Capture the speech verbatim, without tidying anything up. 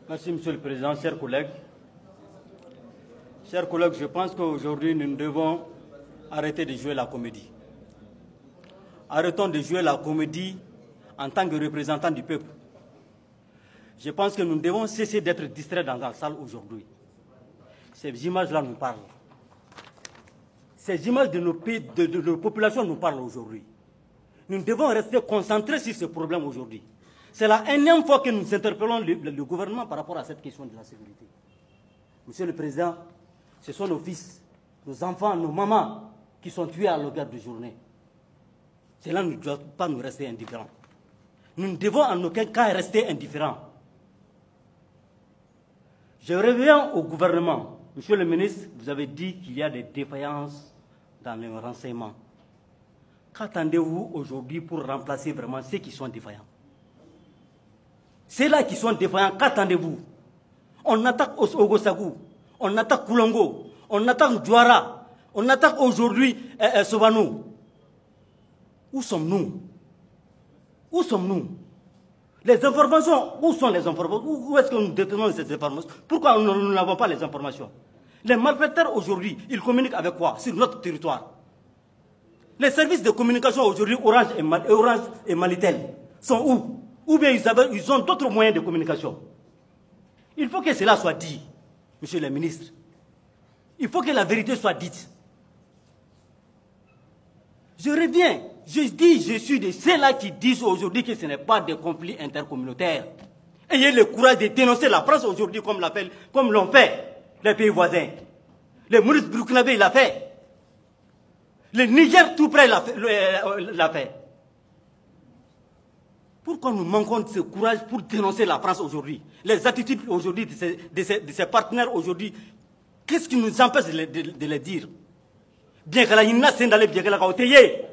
Merci, Monsieur le Président, chers collègues. Chers collègues, je pense qu'aujourd'hui, nous devons arrêter de jouer la comédie. Arrêtons de jouer la comédie en tant que représentants du peuple. Je pense que nous devons cesser d'être distraits dans la salle aujourd'hui. Ces images-là nous parlent. Ces images de nos pays, de, de nos populations nous parlent aujourd'hui. Nous devons rester concentrés sur ce problème aujourd'hui. C'est la énième fois que nous interpellons le, le, le gouvernement par rapport à cette question de la sécurité. Monsieur le Président, ce sont nos fils, nos enfants, nos mamans qui sont tués à longueur de journée. Cela ne doit pas nous rester indifférents. Nous ne devons en aucun cas rester indifférents. Je reviens au gouvernement. Monsieur le ministre, vous avez dit qu'il y a des défaillances dans le renseignement. Qu'attendez-vous aujourd'hui pour remplacer vraiment ceux qui sont défaillants? Ceux-là qui sont défaillants, qu'attendez-vous? On attaque Ogosagou, on attaque Koulongo, on attaque Douara, on attaque aujourd'hui euh, euh, Sobanou. Où sommes-nous? Où sommes-nous? Les informations, où sont les informations? Où est-ce que nous détenons ces informations? Pourquoi nous n'avons pas les informations? Les malfaiteurs aujourd'hui, ils communiquent avec quoi? Sur notre territoire. Les services de communication aujourd'hui, Orange et, Mal Orange et Malitel, sont où? Ou bien ils, avaient, ils ont d'autres moyens de communication. Il faut que cela soit dit, monsieur le ministre. Il faut que la vérité soit dite. Je reviens, je dis, je suis de ceux-là qui disent aujourd'hui que ce n'est pas des conflits intercommunautaires. Ayez le courage de dénoncer la France aujourd'hui comme l'ont fait les pays voisins. Le Maurice Burkinabé l'a fait. Le Niger tout près l'a fait. fait. Pourquoi nous manquons de ce courage pour dénoncer la France aujourd'hui? Les attitudes aujourd'hui de ces, de ces, de ces partenaires aujourd'hui, qu'est-ce qui nous empêche de, de, de les dire? Bien que la Yinna Sendale, bien que la Gauteye.